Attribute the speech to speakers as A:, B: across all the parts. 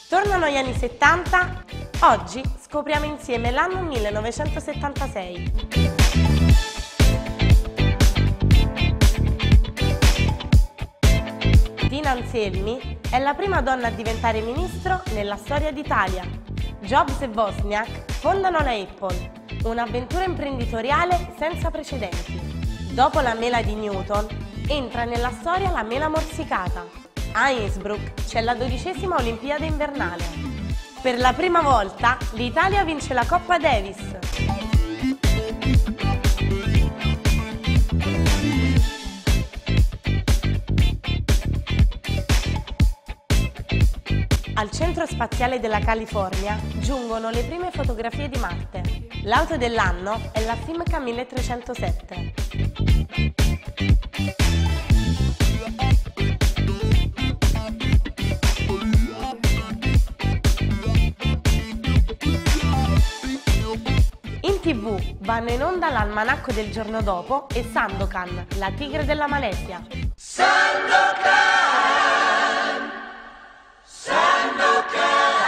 A: Tornano gli anni 70, oggi scopriamo insieme l'anno 1976. Tina Anselmi è la prima donna a diventare ministro nella storia d'Italia. Jobs e Wozniak fondano la Apple, un'avventura imprenditoriale senza precedenti. Dopo la mela di Newton, entra nella storia la mela morsicata. A Innsbruck c'è la 12ª Olimpiade invernale. Per la prima volta l'Italia vince la Coppa Davis. Al centro spaziale della California giungono le prime fotografie di Marte. L'auto dell'anno è la Simca 1307. In TV vanno in onda l'Almanacco del giorno dopo e Sandokan, la tigre della Malesia.
B: Sandokan, Sandokan.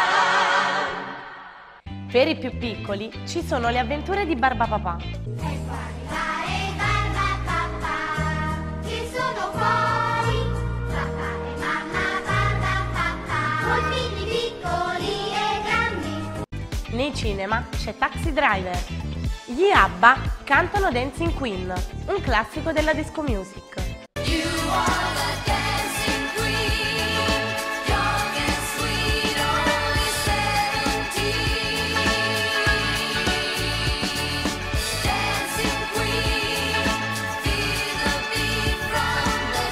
A: Per i più piccoli ci sono le avventure di Barbapapà.
C: Ecco arrivare Barbapapà, che sono fuori, papà e mamma Barbapapà, con figli piccoli e grandi.
A: Nei cinema c'è Taxi Driver. Gli ABBA cantano Dancing Queen, un classico della disco music.
C: You are the dancing queen, young and sweet, only 17. Dancing queen, feel the beat from the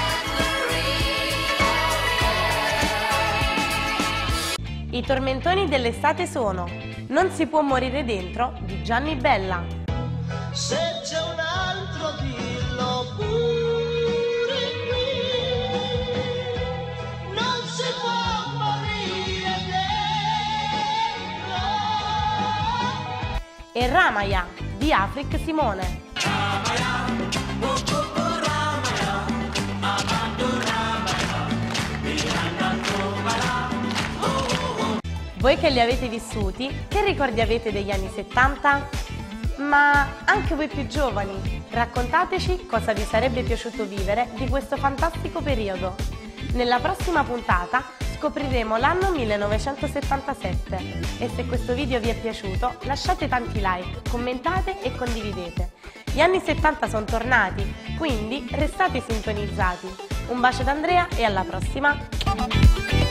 C: tambourine.
A: I tormentoni dell'estate sono Non si può morire dentro di Gianni Bella.
B: Se c'è un altro dillo pure qui, non si può morire dentro.
A: E Ramaya di Afrik Simone. Voi che li avete vissuti, che ricordi avete degli anni 70? Ma anche voi più giovani, raccontateci cosa vi sarebbe piaciuto vivere di questo fantastico periodo. Nella prossima puntata scopriremo l'anno 1977 e se questo video vi è piaciuto lasciate tanti like, commentate e condividete. Gli anni 70 sono tornati, quindi restate sintonizzati. Un bacio da Andrea e alla prossima!